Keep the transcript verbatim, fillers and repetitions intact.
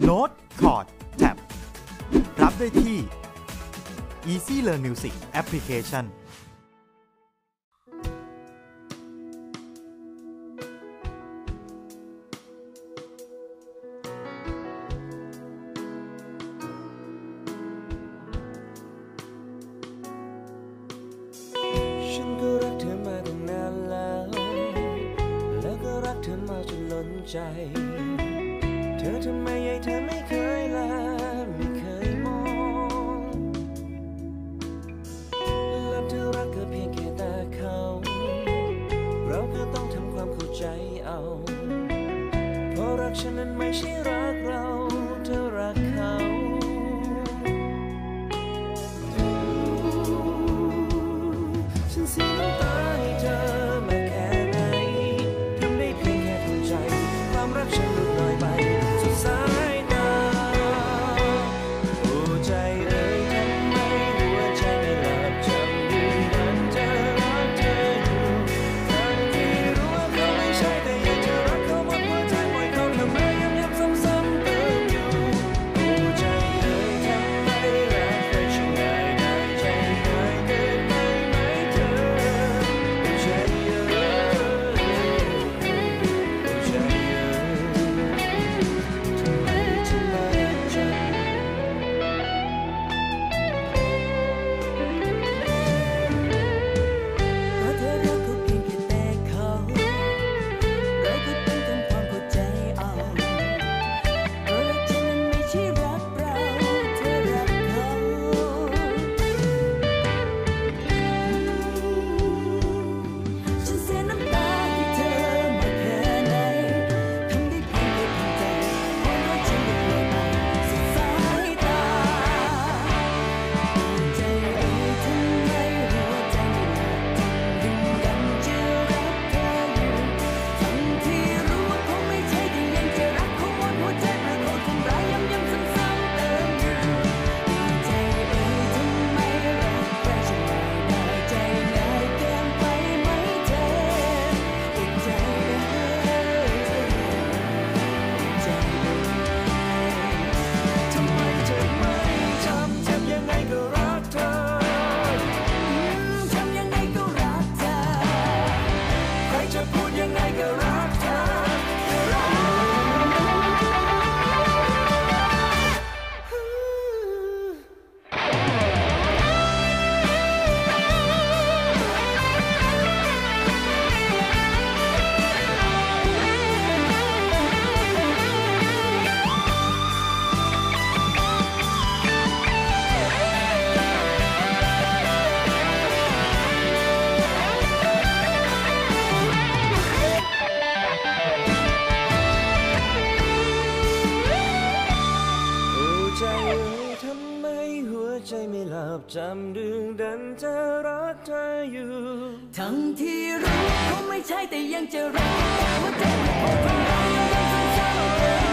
โน้ต คอร์ด แท็บรับได้ที่ Easy Learn Music Application ใจเธอทำไมไอ้เธอไม่เคยลาไม่เคยมองแล้วเธอรักก็เพียงแค่ตาเขาเราก็ต้องทำความเข้าใจเอาเพราะรักฉันนั้นไม่ใช่รักเราเธอรักเขาฉันเสียน้ำตาให้เธอมาแค่ไหนทำได้เพียงแค่ทำใจความรักฉันลดน้อยไปสุดสายตาโอ้ใจเอ่ยทำไมหัวใจไม่หลับจำยืนยันจะรักเธออยู่ทั้งที่รู้ว่าเขาไม่ใช่แต่ยังจะรักเขาหมดหัวใจปล่อยเขาทำไมย้ำย้ำซ้ำๆเติมอยู่โอ้ใจเอ่ยทำไมรักใครช่างง่ายได้ใจง่ายเกินไปไหมเธอโอ้ใจเอ่ยโอ้ใจเอ่ยจำดึงดันจะรักเธออยู่ทั้งที่รู้เขาไม่ใช่แต่ยังจะรักหัวใจมันโผล่ขึ้นมายังซ้ำๆ